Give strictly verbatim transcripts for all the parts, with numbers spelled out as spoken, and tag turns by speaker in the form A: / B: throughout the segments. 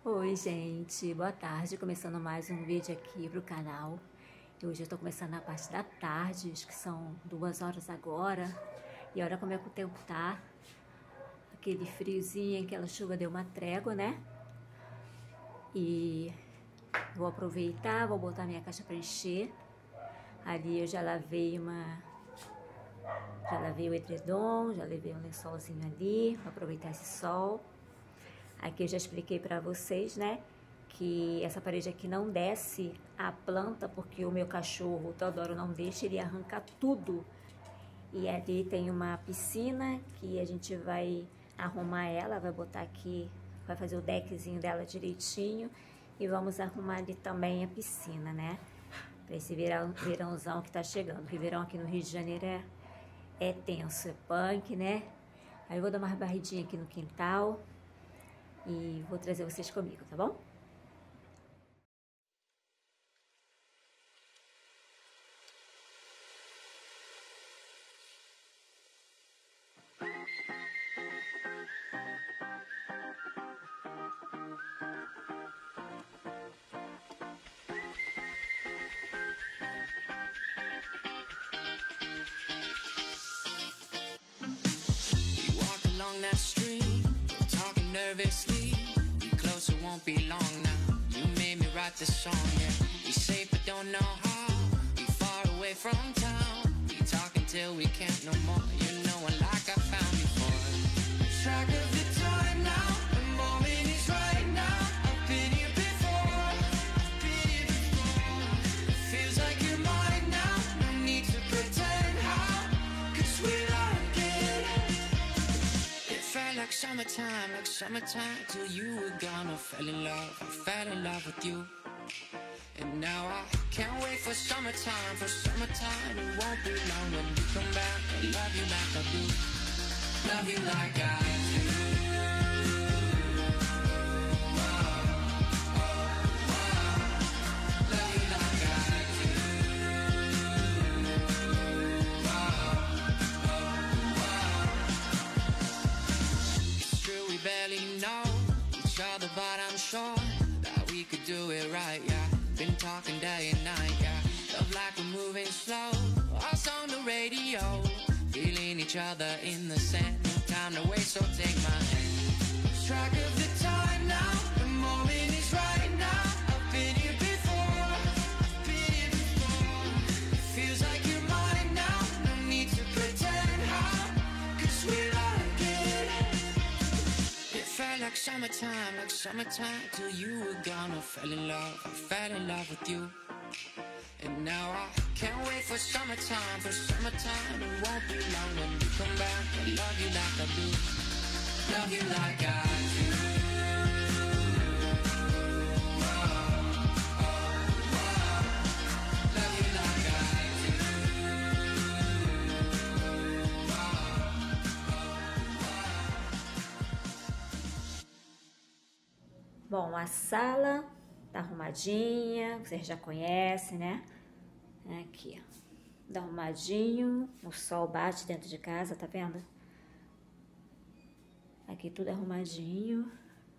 A: Oi gente, boa tarde, começando mais um vídeo aqui pro canal. E hoje eu tô começando na parte da tarde, acho que são duas horas agora. E olha como é que o tempo tá, aquele friozinho, aquela chuva deu uma trégua, né? E vou aproveitar, vou botar minha caixa pra encher. Ali eu já lavei uma... Já lavei o edredom, já levei um lençolzinho ali, pra aproveitar esse sol. Aqui eu já expliquei pra vocês, né, que essa parede aqui não desce a planta, porque o meu cachorro, o Teodoro, não deixa, ele arranca tudo. E ali tem uma piscina que a gente vai arrumar ela, vai botar aqui, vai fazer o deckzinho dela direitinho. E vamos arrumar ali também a piscina, né, pra esse verão, verãozão que tá chegando. Porque verão aqui no Rio de Janeiro é, é tenso, é punk, né. Aí eu vou dar uma barridinha aqui no quintal. E vou trazer vocês comigo, tá bom?
B: That street, talking nervously. We close, it won't be long now. You made me write this song, yeah. We safe but don't know how. We far away from town. We talk until we can't no more. You know it like I found before. Track of the time now. The moment is right now. I've been here before. I've been here before. It feels like you're mine now. No need to pretend how. Cause we're like summertime, like summertime, till you were gone. I fell in love, I fell in love with you. And now I can't wait for summertime, for summertime. It won't be long when you come back. I love you like I do, love you like I do. But I'm sure that we could do it right, yeah. Been talking day and night, yeah. Love like we're moving slow, us on the radio, feeling each other in the sand. No time to waste, so take my hand. Lose track of the time now. The moment is right now. I've been here before. I've been here before. It feels like you're mine now. No need to pretend how. Cause we're like it. It felt like summertime, like summertime, till you were gone. I fell in love, I fell in love with you. And now I can't wait for summertime, for summertime. It won't be long when you come back. I love you like I do, love you like I do.
A: Bom, a sala tá arrumadinha, vocês já conhecem, né? Aqui, ó, tá arrumadinho, o sol bate dentro de casa, tá vendo? Aqui tudo arrumadinho.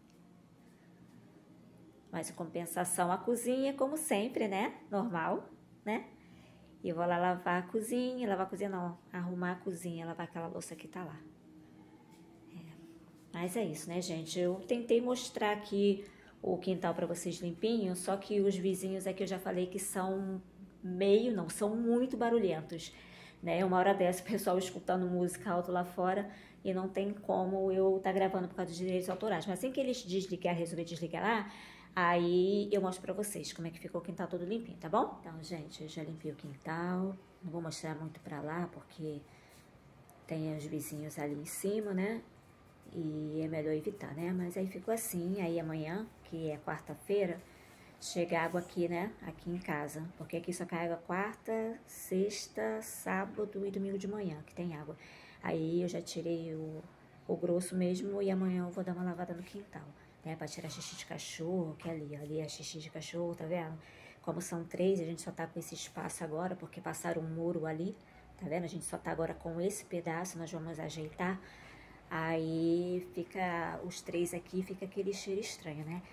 A: Mas em compensação, a cozinha, como sempre, né? Normal, né? E eu vou lá lavar a cozinha, lavar a cozinha não, arrumar a cozinha, lavar aquela louça que tá lá. Mas é isso, né, gente? Eu tentei mostrar aqui o quintal para vocês limpinho, só que os vizinhos aqui eu já falei que são meio, não, são muito barulhentos, né? Uma hora dessa o pessoal escutando música alto lá fora e não tem como eu estar tá gravando por causa dos direitos autorais. Mas assim que eles desligar, resolver desligar lá, aí eu mostro pra vocês como é que ficou o quintal todo limpinho, tá bom? Então, gente, eu já limpei o quintal, não vou mostrar muito pra lá porque tem os vizinhos ali em cima, né? E é melhor evitar, né? Mas aí ficou assim, aí amanhã, que é quarta-feira, chega água aqui, né? Aqui em casa. Porque aqui só cai água quarta, sexta, sábado e domingo de manhã, que tem água. Aí eu já tirei o, o grosso mesmo e amanhã eu vou dar uma lavada no quintal, né? Pra tirar xixi de cachorro, que é ali, ali é xixi de cachorro, tá vendo? Como são três, a gente só tá com esse espaço agora, porque passaram um muro ali, tá vendo? A gente só tá agora com esse pedaço, nós vamos ajeitar. Aí fica os três aqui, fica aquele cheiro estranho, né?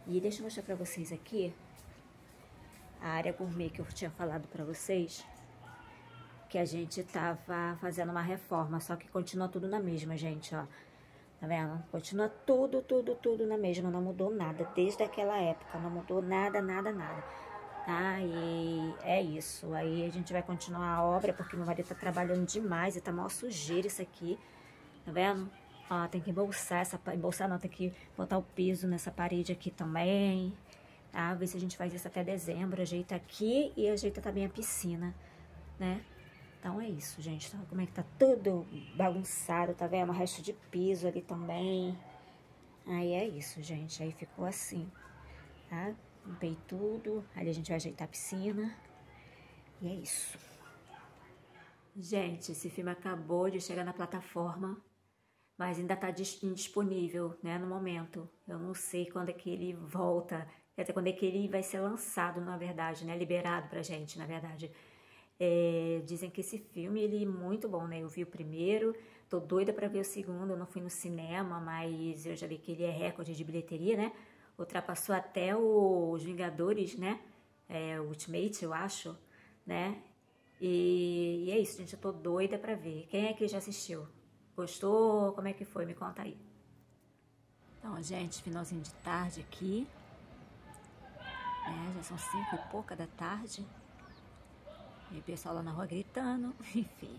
A: E deixa eu mostrar pra vocês aqui a área gourmet que eu tinha falado pra vocês, que a gente tava fazendo uma reforma, só que continua tudo na mesma, gente, ó. Tá vendo? Continua tudo, tudo, tudo na mesma, não mudou nada, desde aquela época, não mudou nada, nada, nada, tá? E é isso, aí a gente vai continuar a obra, porque meu marido tá trabalhando demais e tá mó sujeira isso aqui, tá vendo? Ó, tem que embolsar, essa, embolsar não, tem que botar o piso nessa parede aqui também, tá? Ver se a gente faz isso até dezembro, ajeita aqui e ajeita também a piscina, né? Então é isso, gente. Então, como é que tá tudo bagunçado, tá vendo? O resto de piso ali também. Aí é isso, gente. Aí ficou assim, tá? Limpei tudo. Aí a gente vai ajeitar a piscina. E é isso. Gente, esse filme acabou de chegar na plataforma, mas ainda tá indisponível, né, no momento. Eu não sei quando é que ele volta, quer dizer, quando é que ele vai ser lançado, na verdade, né? Liberado pra gente, na verdade. É, dizem que esse filme, ele é muito bom, né? Eu vi o primeiro, tô doida pra ver o segundo, eu não fui no cinema, mas eu já vi que ele é recorde de bilheteria, né? Ultrapassou até os Vingadores, né? É, o Ultimate, eu acho, né? E, e é isso, gente, eu tô doida pra ver. Quem é que já assistiu? Gostou? Como é que foi? Me conta aí. Então, gente, finalzinho de tarde aqui, né? Já são cinco e pouca da tarde. E o pessoal lá na rua gritando, enfim.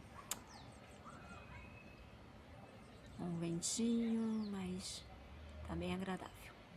A: Um ventinho, mas tá bem agradável.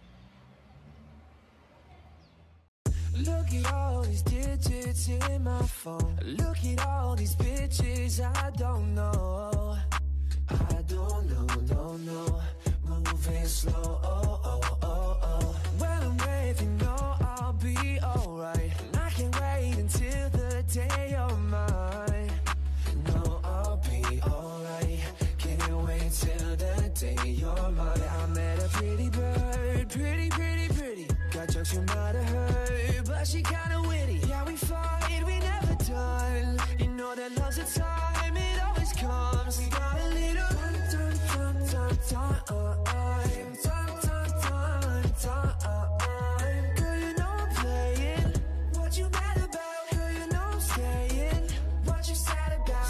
B: Look at all these digits in my phone. Look at all these bitches I don't know. I don't know, no, no. Moving slow, oh, oh, oh, oh. When I'm with you, know I'll be alright. And I can't wait until the day you're mine. No, I'll be alright. Can't wait till the day you're mine. I met a pretty bird, pretty, pretty, pretty. Got jokes you might have heard, but she kinda witty. Yeah, we fight, we never done. You know that love's a time, it always comes. We got a little time, time, time, time, time, time, time, time, time, time. Girl, you know I'm playing. What you mad about? Girl, you know I'm staying. What you sad about?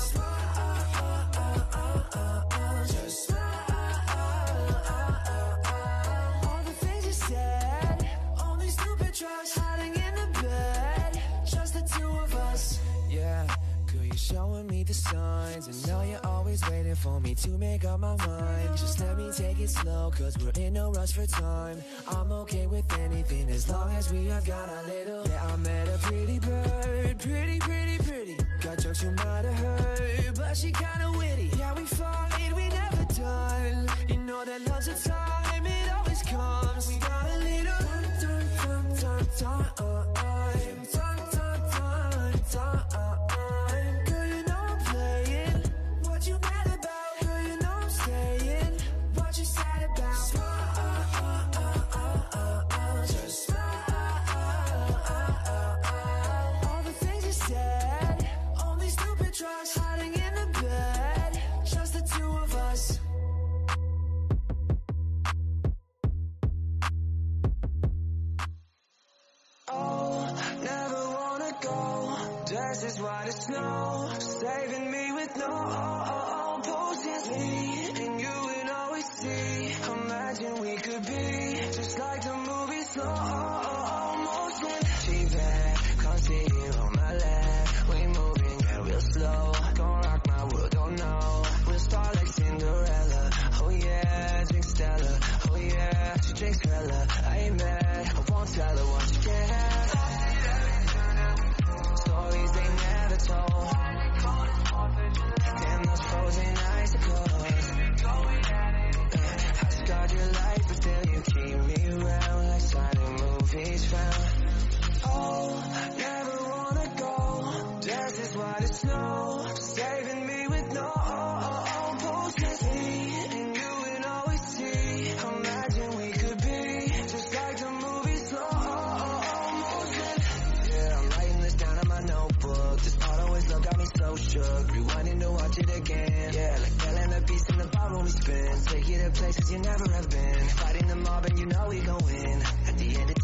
B: Just all the things you said, only stupid trust hiding in the bed. Just the two of us. Yeah, girl, you're showing me the signs, and now you're always waiting for me to make up my mind. Just let me take it slow, cause we're in no rush for time. I'm okay with anything as long as we have got a little. Yeah, I met a pretty bird, pretty, pretty, pretty. Got jokes you might have heard, but she kinda witty. Yeah, we fight, we never done. You know that love's a time, it always comes. We got a little time, time, time, time, time, time, time, time, time, time. Girl, you know I'm playing. What you mad about? Girl, you know I'm staying. What you sad about? Just all the things you said, only stupid trust hiding in the bed. Just the two of us. Oh, never wanna go. Dressed as white as snow, saving me with no potions. Me and you would always see. Imagine we could be just like the movie slow motion. She bad, can't see you on my lap. We moving, yeah, real slow. Gon' rock my world, don't know. We'll start like Cinderella. Oh yeah, drink Stella. Oh yeah, she drinks Stella. I ain't mad, I won't tell her what you get. Stories they never told. Damn those frozen icicles. I scarred your life, but still you keep me around like silent movies found. Oh, never wanna go. Dressed as white as snow, saving me with no potions. Me and you would always see. Imagine we could be just like the movie slow motion. Yeah, I'm writing this down in my notebook. This part always look got me so shook. Rewinding to watch it again. Yeah, like Belle and the Beast in the bar when we spin. Take you to places you never have been. Fighting the mob and you know we go in. At the end of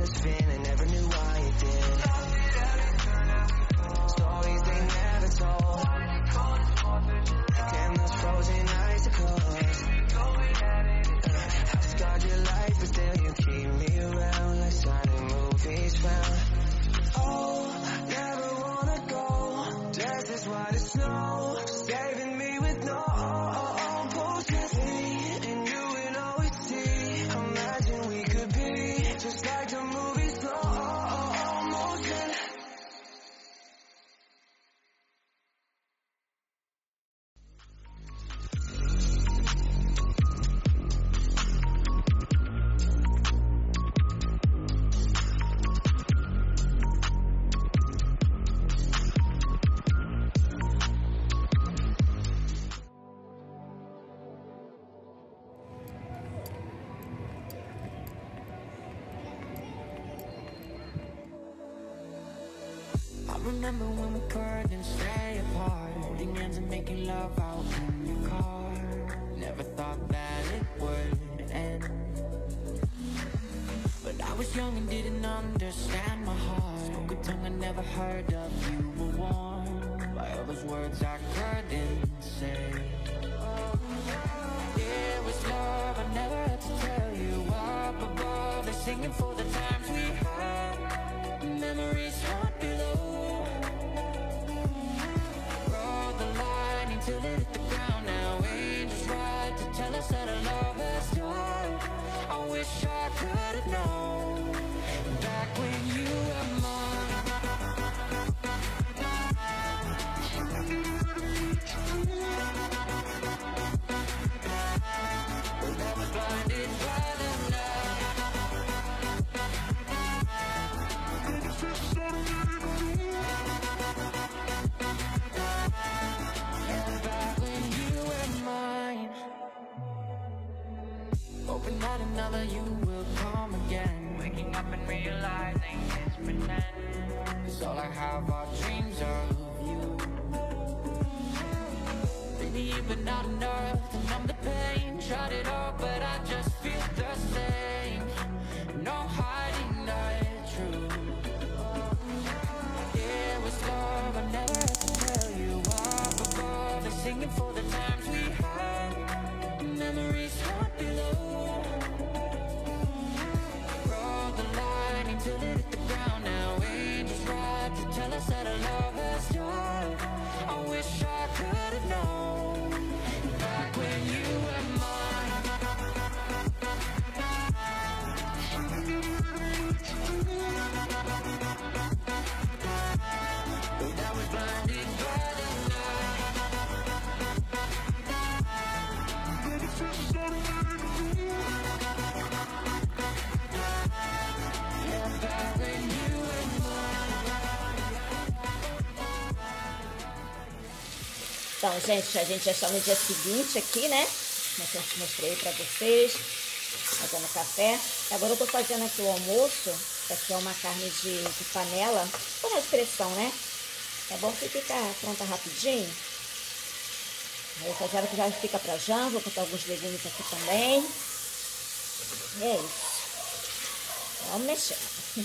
B: remember when we couldn't stay apart, holding hands and making love out in your car. Never thought that it would end, but I was young and didn't understand my heart. Spoke a tongue I never heard of. You were warm by all those words I couldn't say. It was love I never had to tell you. Up above, they're singing for the times we had. Memories haunt below. Rode the line until it hit the ground. Now angels ride to tell us that our love has died. I wish I could have known back when you were mine. But I was blinded by the night. And back when you were mine, hoping that another you will come again. Waking up and realizing it's pretend, 'cause all I have are dreams of you. Baby, you've been not enough to numb the pain. Tried it all, but I just feel the same. No hiding the truth. It was love I never had to tell you. Up above, they're singing for the times we had. Memories haunt below. Rode the line until it hit the ground. Now angels ride to tell us that our love has died. I wish I could have known back when you were mine. But I was blinded by the night. Yeah, back when you were mine.
A: Então, gente, a gente já está no dia seguinte aqui, né? Como eu mostrei pra vocês, fazendo café. Agora eu tô fazendo aqui o almoço. Essa aqui é uma carne de, de panela, por uma expressão, né? É bom que fica pronta rapidinho. Aí essa já que já fica pra janta, vou botar alguns legumes aqui também. E é isso. Vamos mexer.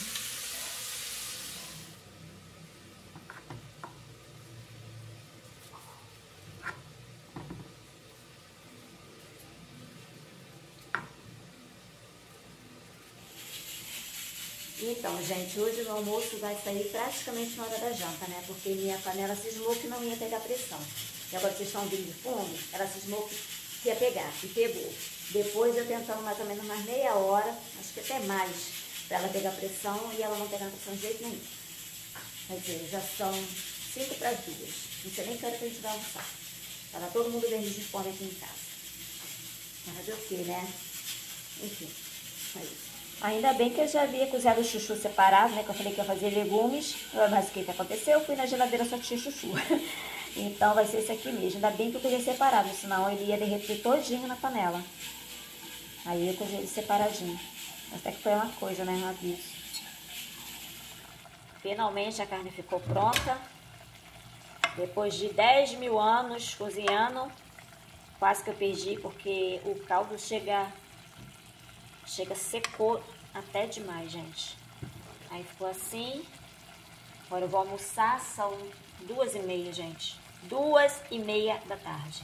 A: Então, gente, hoje o almoço vai sair praticamente na hora da janta, né? Porque minha panela cismou que não ia pegar pressão. E agora vocês estão vindo de fundo, ela cismou que ia pegar, e pegou. Depois eu tentando mais ou menos mais meia hora, acho que até mais, para ela pegar pressão e ela não pegar pressão de jeito nenhum. Quer dizer, já são cinco para as duas. Não sei nem que hora que a gente vai almoçar. Tava todo mundo vendo de fome aqui em casa. Mas fazer o quê, né? Enfim, é isso. Ainda bem que eu já havia cozinhado o chuchu separado, né? Que eu falei que ia fazer legumes. Mas o que que aconteceu? Eu fui na geladeira, só tinha chuchu. Então vai ser esse aqui mesmo. Ainda bem que eu cozinhei separado, senão ele ia derreter todinho na panela. Aí eu cozinhei ele separadinho. Até que foi uma coisa, né? Um aviso. Finalmente a carne ficou pronta. Depois de dez mil anos cozinhando, quase que eu perdi, porque o caldo chega... Chega, secou até demais, gente. Aí ficou assim. Agora eu vou almoçar, são duas e meia, gente. Duas e meia da tarde.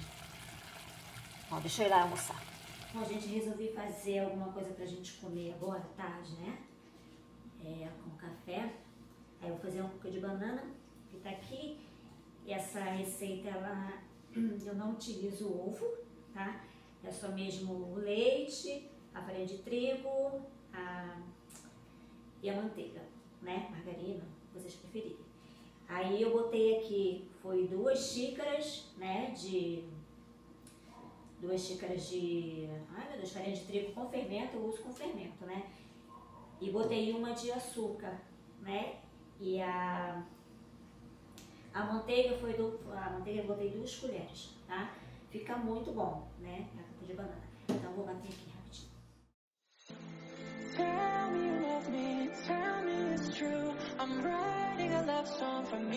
A: Ó, deixa eu ir lá almoçar. Bom, gente, resolvi fazer alguma coisa pra gente comer agora à tarde, né? É, com café. Aí eu vou fazer um pouco de banana, que tá aqui. E essa receita, ela, eu não utilizo ovo, tá? É só mesmo o leite, a farinha de trigo a, e a manteiga, né? Margarina, vocês preferirem. Aí eu botei aqui, foi duas xícaras, né? De duas xícaras de, ai meu Deus, farinha de trigo com fermento, eu uso com fermento, né? E botei uma de açúcar, né? E a, a manteiga foi do, a manteiga eu botei duas colheres, tá? Fica muito bom, né? A capa de banana. Então vou bater aqui rapidinho. Tell me you love me, tell me it's true. I'm writing a love song for me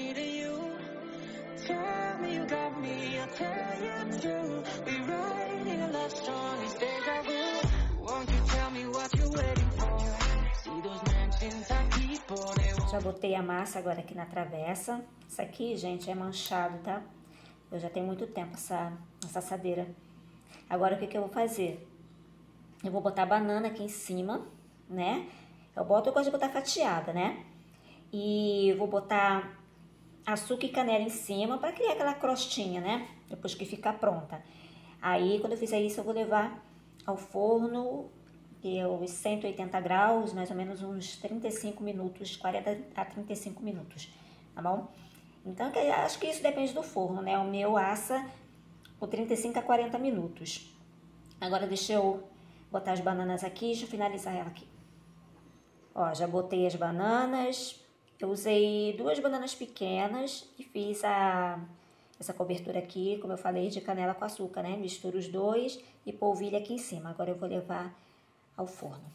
A: já botei a massa agora aqui na travessa. Isso aqui, gente, é manchado, tá? Eu já tenho muito tempo essa, essa assadeira. Agora, o que que eu vou fazer? Eu vou botar a banana aqui em cima, né? Eu boto, eu gosto de botar fatiada, né? E vou botar açúcar e canela em cima para criar aquela crostinha, né? Depois que ficar pronta. Aí, quando eu fizer isso, eu vou levar ao forno, que é os cento e oitenta graus, mais ou menos uns trinta e cinco minutos, quarenta a trinta e cinco minutos, tá bom? Então, acho que isso depende do forno, né? O meu assa por trinta e cinco a quarenta minutos. Agora, deixa eu botar as bananas aqui, deixa eu finalizar ela aqui. Ó, já botei as bananas. Eu usei duas bananas pequenas e fiz a, essa cobertura aqui, como eu falei, de canela com açúcar, né? Misturo os dois e polvilho aqui em cima. Agora eu vou levar ao forno.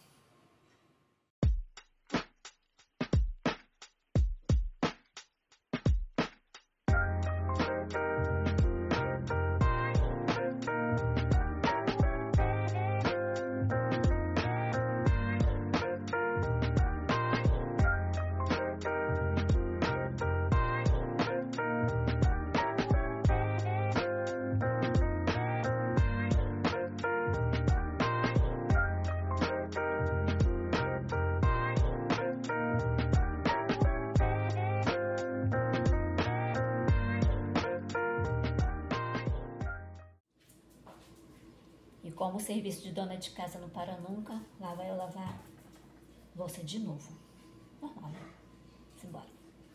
A: E como o serviço de dona de casa não para nunca, lá vai eu lavar louça de novo. Normal, né? Simbora.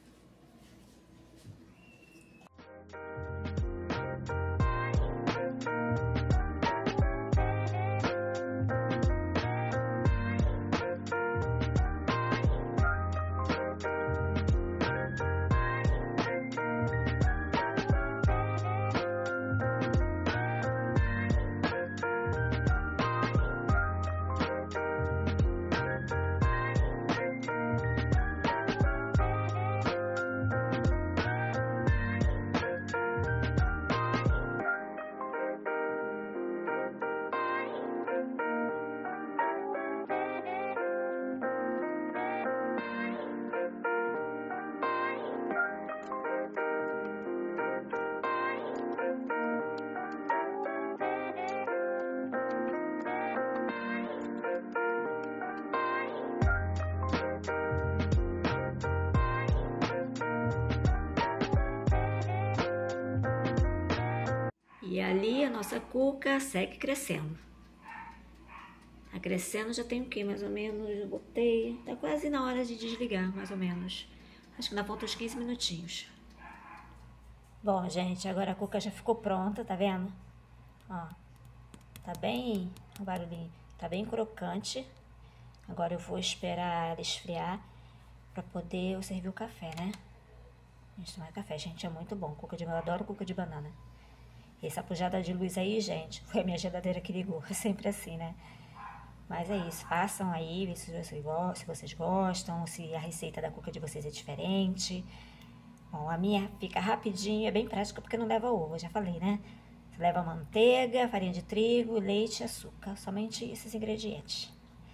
A: E ali a nossa cuca segue crescendo. Tá crescendo, já tem o que? Mais ou menos, eu botei, tá quase na hora de desligar, mais ou menos. Acho que ainda faltam uns quinze minutinhos. Bom, gente, agora a cuca já ficou pronta, tá vendo? Ó, tá bem, o barulhinho, tá bem crocante. Agora eu vou esperar ela esfriar pra poder eu servir o café, né? A gente tomar café, gente, é muito bom. Cuca de, eu adoro cuca de banana. E essa pujada de luz aí, gente, foi a minha geladeira que ligou. É sempre assim, né? Mas é isso, façam aí, se vocês gostam, se a receita da cuca de vocês é diferente. Bom, a minha fica rapidinho, é bem prática porque não leva ovo, eu já falei, né? Você leva manteiga, farinha de trigo, leite e açúcar, somente esses ingredientes.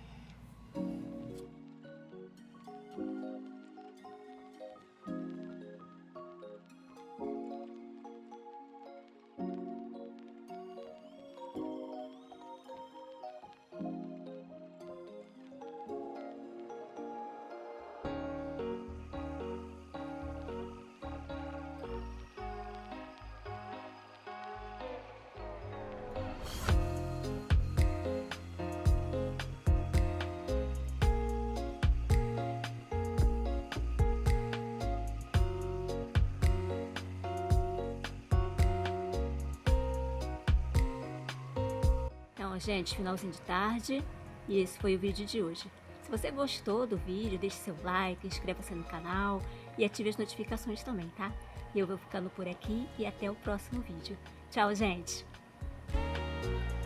A: Então, gente, finalzinho de tarde, e esse foi o vídeo de hoje. Se você gostou do vídeo, deixe seu like, inscreva-se no canal e ative as notificações também, tá? E eu vou ficando por aqui e até o próximo vídeo. Tchau, gente!